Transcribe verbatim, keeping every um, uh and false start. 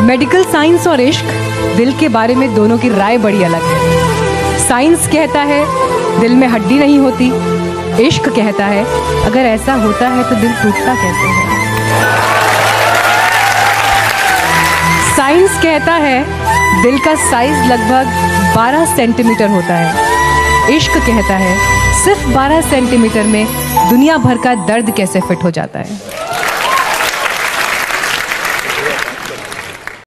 Medical science और इश्क, दिल के बारे में दोनों की राय बड़ी अलग है। साइंस कहता है दिल में हड्डी नहीं होती, इश्क कहता है अगर ऐसा होता है तो दिल टूटता कैसे है। साइंस कहता है दिल का साइज लगभग बारह सेंटीमीटर होता है, इश्क कहता है सिर्फ बारह सेंटीमीटर में दुनिया भर का दर्द कैसे फिट हो जाता है।